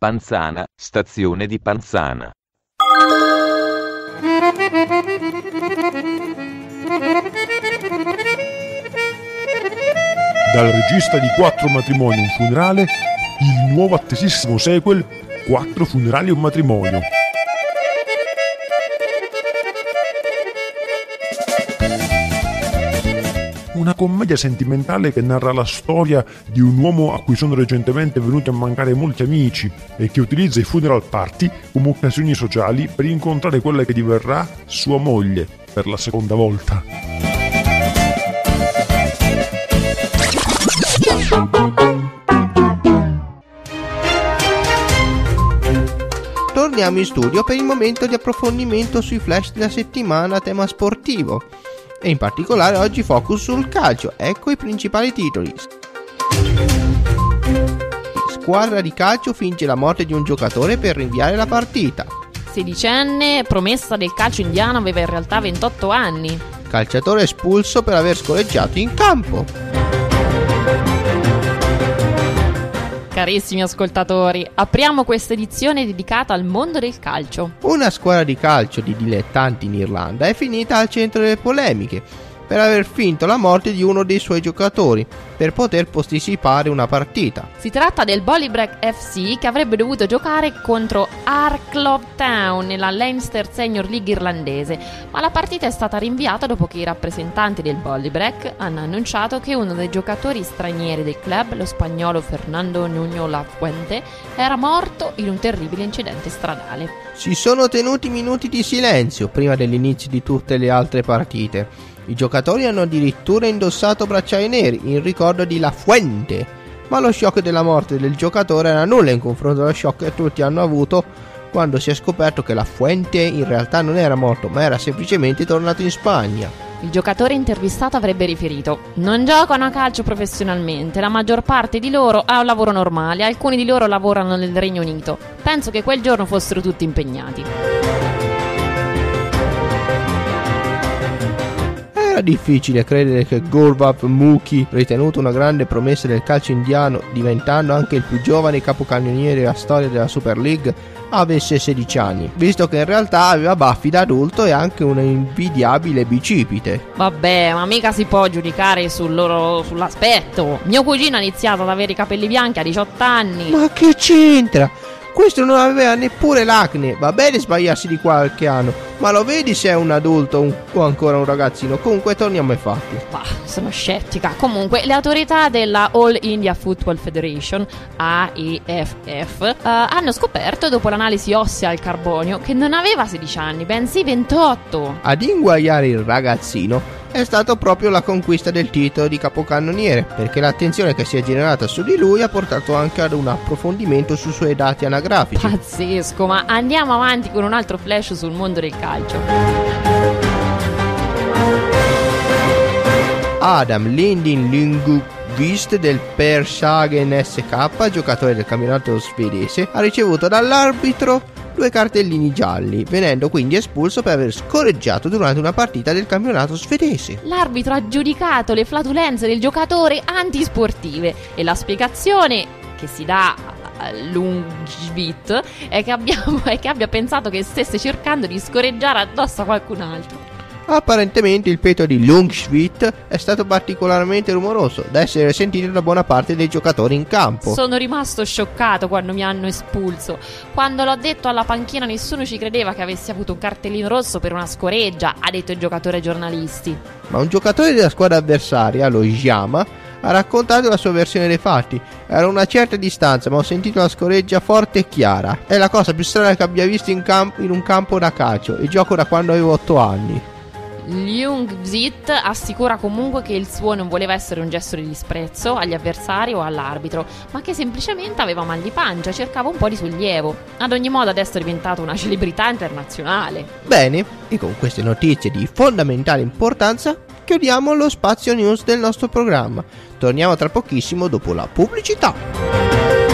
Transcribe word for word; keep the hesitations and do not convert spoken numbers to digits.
Panzana, stazione di Panzana. Dal regista di Quattro matrimoni un funerale, il nuovo attesissimo sequel Quattro funerali e un matrimonio. Una commedia sentimentale che narra la storia di un uomo a cui sono recentemente venuti a mancare molti amici e che utilizza i funeral party come occasioni sociali per incontrare quella che diverrà sua moglie per la seconda volta. Torniamo in studio per il momento di approfondimento sui flash della settimana a tema sportivo. E in particolare oggi focus sul calcio. Ecco i principali titoli. Squadra di calcio finge la morte di un giocatore per rinviare la partita. Sedicenne, promessa del calcio indiano, aveva in realtà ventotto anni. Calciatore espulso per aver scorreggiato in campo. Carissimi ascoltatori, apriamo questa edizione dedicata al mondo del calcio. Una squadra di calcio di dilettanti in Irlanda è finita al centro delle polemiche per aver finto la morte di uno dei suoi giocatori per poter posticipare una partita. Si tratta del Ballybrack F C che avrebbe dovuto giocare contro Arklow Town nella Leinster Senior League irlandese, ma la partita è stata rinviata dopo che i rappresentanti del Ballybrack hanno annunciato che uno dei giocatori stranieri del club, lo spagnolo Fernando Nuño Lafuente, era morto in un terribile incidente stradale. Si sono tenuti minuti di silenzio prima dell'inizio di tutte le altre partite. I giocatori hanno addirittura indossato bracciali neri in ricordo di Lafuente, ma lo shock della morte del giocatore era nulla in confronto allo shock che tutti hanno avuto quando si è scoperto che Lafuente in realtà non era morto, ma era semplicemente tornato in Spagna. Il giocatore intervistato avrebbe riferito: non giocano a calcio professionalmente, la maggior parte di loro ha un lavoro normale, alcuni di loro lavorano nel Regno Unito. Penso che quel giorno fossero tutti impegnati. Era difficile credere che Gourav Muki, ritenuto una grande promessa del calcio indiano, diventando anche il più giovane capocannoniere della storia della Super League, avesse sedici anni, visto che in realtà aveva baffi da adulto e anche una invidiabile bicipite. Vabbè, ma mica si può giudicare sul loro, sull'aspetto. Mio cugino ha iniziato ad avere i capelli bianchi a diciotto anni. Ma che c'entra? Questo non aveva neppure l'acne. Va bene sbagliarsi di qualche anno, ma lo vedi se è un adulto un, o ancora un ragazzino? Comunque torniamo ai fatti. Bah, sono scettica. Comunque le autorità della All India Football Federation, A I F F, uh, hanno scoperto dopo l'analisi ossea al carbonio che non aveva sedici anni, bensì ventotto. Ad inguaiare il ragazzino è stato proprio la conquista del titolo di capocannoniere, perché l'attenzione che si è generata su di lui ha portato anche ad un approfondimento sui suoi dati anagrafici. Pazzesco, ma andiamo avanti con un altro flash sul mondo del calcio. Adam Lindin Lundqvist del Pershagen S K, giocatore del campionato svedese, ha ricevuto dall'arbitro due cartellini gialli, venendo quindi espulso per aver scorreggiato durante una partita del campionato svedese. L'arbitro ha giudicato le flatulenze del giocatore antisportive e la spiegazione che si dà a Lundqvist è che, abbiamo, è che abbia pensato che stesse cercando di scorreggiare addosso a qualcun altro. Apparentemente il petto di Lundqvist è stato particolarmente rumoroso da essere sentito da buona parte dei giocatori in campo. Sono rimasto scioccato quando mi hanno espulso. Quando l'ho detto alla panchina nessuno ci credeva che avessi avuto un cartellino rosso per una scoreggia, ha detto il giocatore ai giornalisti. Ma un giocatore della squadra avversaria, lo Yama, ha raccontato la sua versione dei fatti. Era a una certa distanza, ma ho sentito una scoreggia forte e chiara. È la cosa più strana che abbia visto in, camp- in un campo da calcio e gioco da quando avevo otto anni. Lundqvist assicura comunque che il suo non voleva essere un gesto di disprezzo agli avversari o all'arbitro, ma che semplicemente aveva mal di pancia e cercava un po' di sollievo. Ad ogni modo adesso è diventato una celebrità internazionale. Bene, e con queste notizie di fondamentale importanza chiudiamo lo spazio news del nostro programma. Torniamo tra pochissimo dopo la pubblicità.